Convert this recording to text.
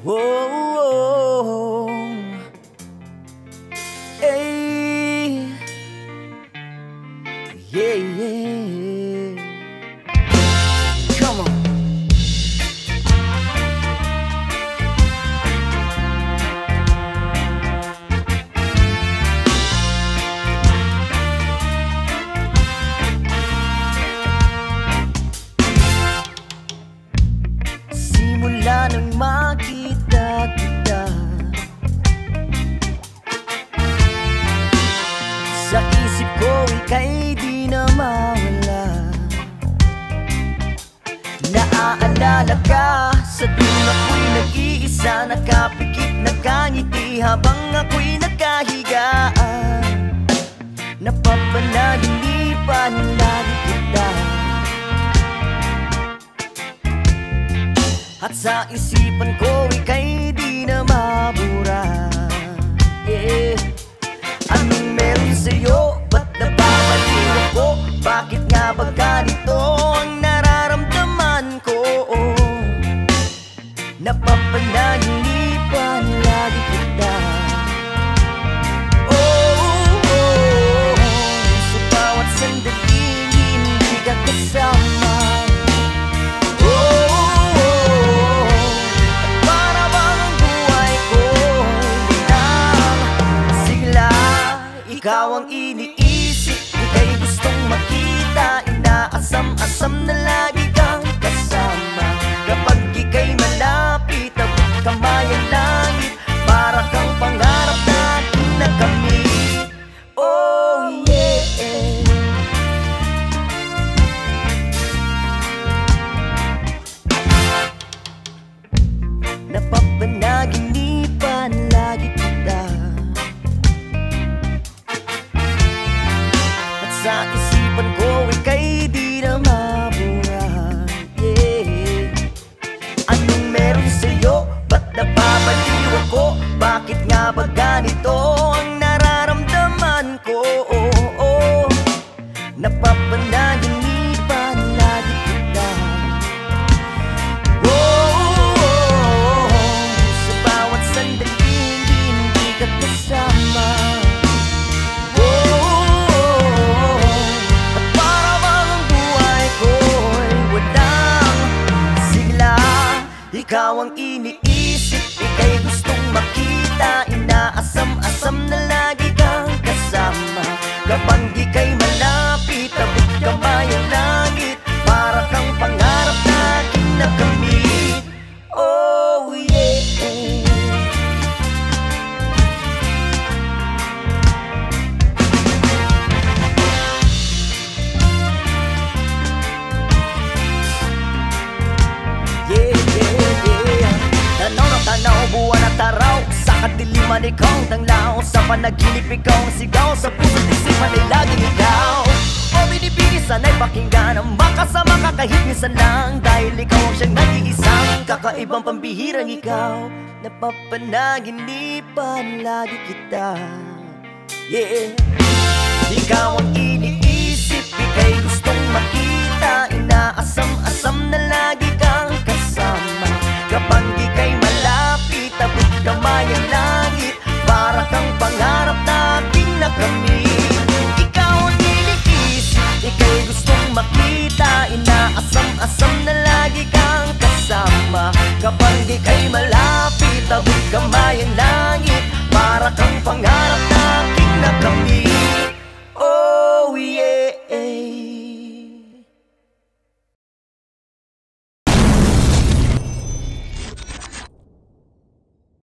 oh, hey, yeah, yeah. Come on. Simula nang makita kita, sa isip ko ika'y di na mawala. Naaalala ka sa tuwing ako'y nag-iisa, nakapikit, nakangiti habang ako'y nakahigaan. Napapanaginipan lagi kita, at sa isipan ko ika'y di na mabura. Yeah. Anong meron sa'yo? Ba't nababaliw ako? Bakit nga ba ganito ang nararamdaman ko? Napapanaginipan lagi kita. Oh, sa bawat sandaling hindi ka kasama. Ikaw ang iniisip, ika'y gustong makita, inaasam-asam na lagi kang kasama. Kapag ika'y malapit, abot kamay ang langit, para kang pangarap natin na kami. Oh yeah. Napapanaginipan lagi kita, sa isipan ko ika'y di na mabura. Yeah. Anong meron sa'yo? Ba't napapaliw ako? Bakit nga ba ganito ang nararamdaman ko? Napapanaginipan lagi kita. Sa bawat sandaling hindi ka kasama. Ikaw ang iniisip, ika'y gustong makita, inaasam-asam na lagi kang kasama. Kapag ika'y malapit, abot kamay ang langit, para kang pangarap natin na kami. Oh yeah. Tanaw, buwan at araw, sa kadiliman ikaw ang tanglaw, sa panaginip ikaw ang sigaw, sa puso't isipan ay laging ikaw. O binibini sana'y pakinggan ang makasama ka kahit minsan lang, dahil ikaw ang siyang nag-iisang kakaibang pambihirang ikaw. Napapanaginipan lagi kita. Yeah. Ikaw ang iniisip, ika'y gustong makita, inaasam-asam na lagi kang kasama. Kapag ika'y malapit, abot kamay ang langit, para kang pangarap natin na kami. Ikaw ang iniisip, ika'y gustong makita, inaasam-asam na lagi kang kasama. Kapag ika'y malapit, abot kamay ang langit,